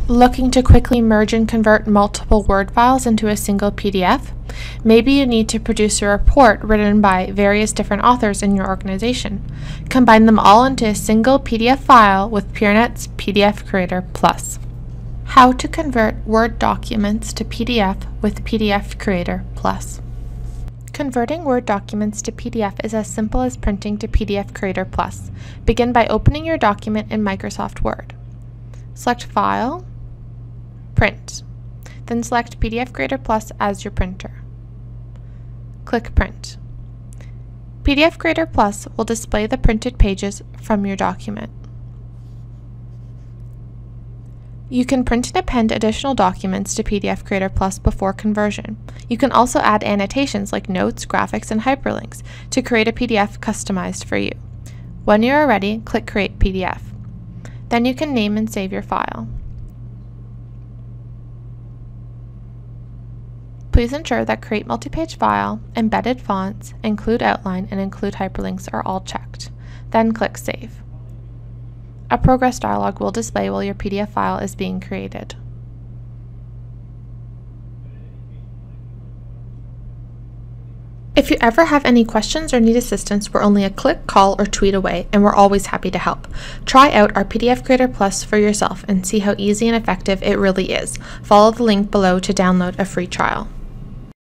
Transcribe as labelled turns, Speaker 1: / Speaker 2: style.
Speaker 1: Looking to quickly merge and convert multiple Word files into a single PDF? Maybe you need to produce a report written by various different authors in your organization. Combine them all into a single PDF file with PureNet's PDF Creator Plus. How to convert Word documents to PDF with PDF Creator Plus. Converting Word documents to PDF is as simple as printing to PDF Creator Plus. Begin by opening your document in Microsoft Word. Select File, Print. Then select PDF Creator Plus as your printer. Click Print. PDF Creator Plus will display the printed pages from your document. You can print and append additional documents to PDF Creator Plus before conversion. You can also add annotations like notes, graphics, and hyperlinks to create a PDF customized for you. When you are ready, click Create PDF. Then you can name and save your file. Please ensure that Create Multi-Page File, Embedded Fonts, Include Outline, and Include Hyperlinks are all checked. Then click Save. A progress dialog will display while your PDF file is being created. If you ever have any questions or need assistance, we're only a click, call, or tweet away, and we're always happy to help. Try out our PDF Creator Plus for yourself and see how easy and effective it really is. Follow the link below to download a free trial.